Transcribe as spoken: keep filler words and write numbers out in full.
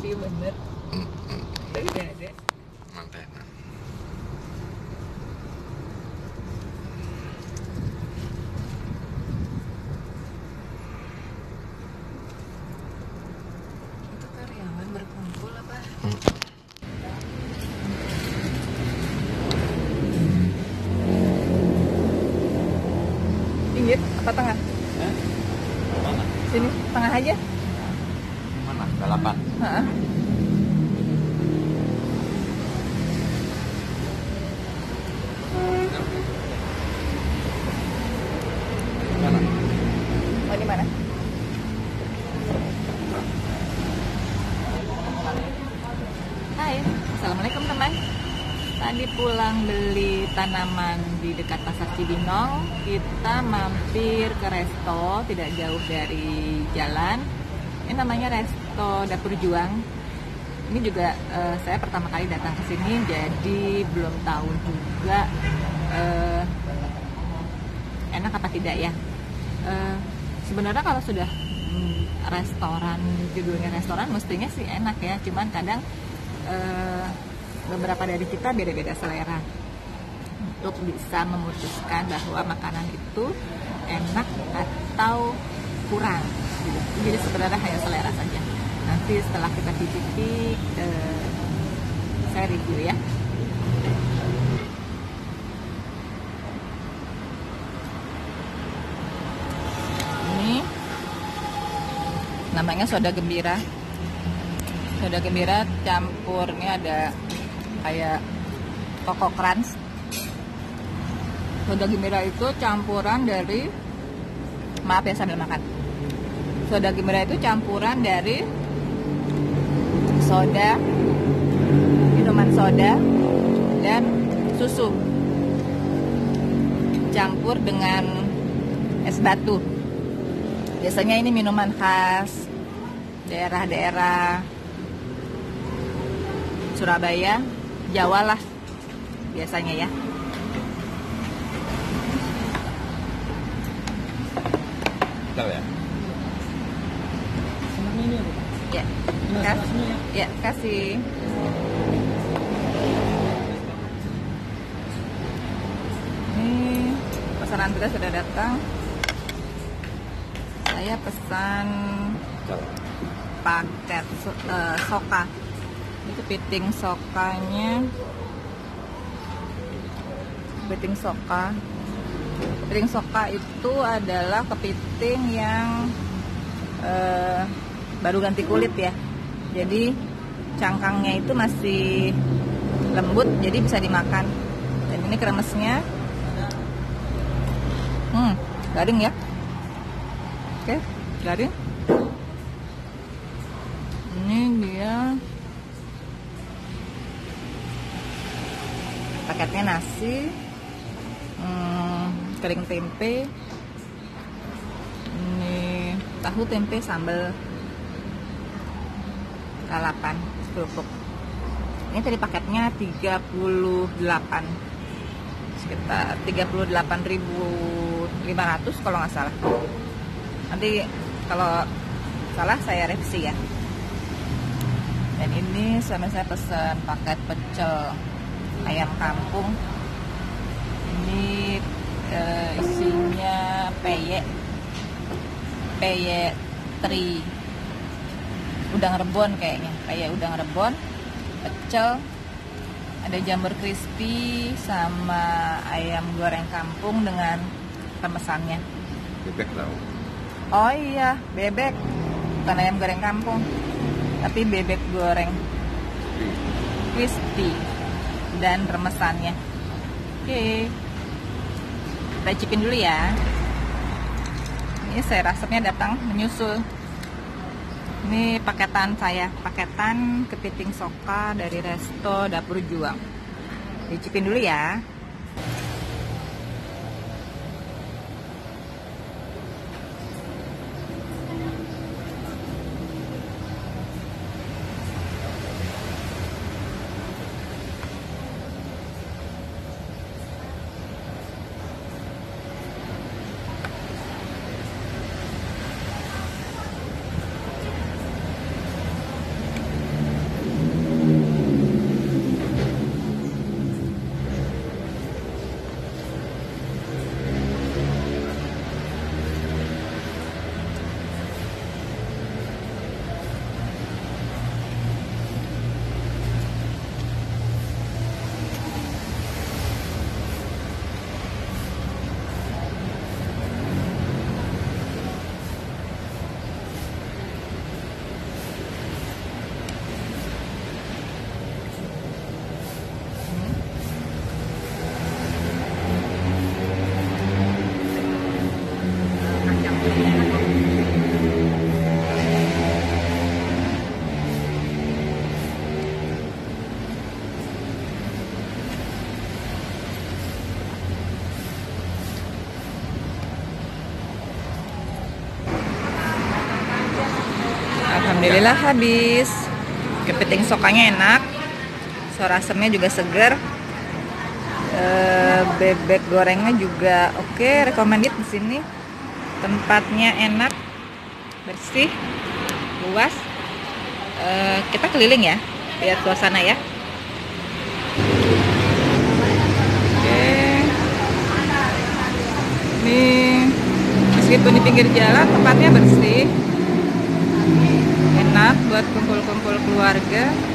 Iya bener. Tapi gak ada. Mantenan. Itu karyawan berkumpul apa? Hmm. Pinggir apa tengah? Eh? Mana? Sini, tengah aja. Mana? Balapan. Heeh. Mana? Oh, di mana? Hai, assalamualaikum teman. Tadi pulang beli tanaman di dekat pasar Cibinong. Kita mampir ke resto tidak jauh dari jalan. Ini namanya Resto Dapur Juang. Ini juga eh, saya pertama kali datang ke sini, jadi belum tahu juga eh, enak apa tidak ya. Eh, sebenarnya kalau sudah hmm, restoran, judulnya restoran, mestinya sih enak ya. Cuman kadang eh, beberapa dari kita beda-beda selera untuk bisa memutuskan bahwa makanan itu enak atau kurang gitu. Jadi sebenarnya hanya selera saja. Nanti setelah kita cicipi eh, saya review ya. Ini namanya soda gembira. Soda gembira campurnya ada kayak Koko Crunch. Soda gembira itu campuran dari, maaf ya sambil makan. Soda gembira itu campuran dari soda, minuman soda, dan susu. Campur dengan es batu. Biasanya ini minuman khas daerah-daerah Surabaya, Jawa lah biasanya ya. Tahu ya? Senangnya ini apa? Ya, Mas, kas, mas ini ya? ya kasih. Ini pesanan kita sudah datang. Saya pesan Tahu. paket so- eh, soka. Ini kepiting sokanya. Kepiting soka. Kepiting soka itu adalah kepiting yang eh, baru ganti kulit ya. Jadi cangkangnya itu masih lembut, jadi bisa dimakan. Dan ini kremesnya, hmm, garing ya. Oke, garing. Ini dia paketnya nasi, hmm, kering tempe, ini tahu tempe sambal lalapan kerupuk. Ini tadi paketnya tiga puluh delapan, sekitar tiga puluh delapan ribu lima ratus kalau nggak salah. Nanti kalau salah saya revisi ya. Dan ini sama saya pesan paket pecel ayam kampung. Ini eh, isinya peyek, peyek teri, udang rebon kayaknya, peyek udang rebon, pecel, ada jamur crispy sama ayam goreng kampung dengan pemesannya. Bebek tahu. Oh iya, bebek, bukan ayam goreng kampung, tapi bebek goreng crispy dan remesannya. Oke, kita cicipin dulu ya. Ini saya rasanya datang menyusul. Ini paketan saya, paketan kepiting soka dari Resto Dapur Juang. Cicipin dulu ya. Alhamdulillah habis. Kepiting sokanya enak, sor asemnya juga seger, e, bebek gorengnya juga oke, recommended di sini. Tempatnya enak, bersih, luas. E, kita keliling ya, lihat suasana ya. Oke, ini meskipun di pinggir jalan tempatnya bersih, enak buat kumpul-kumpul keluarga.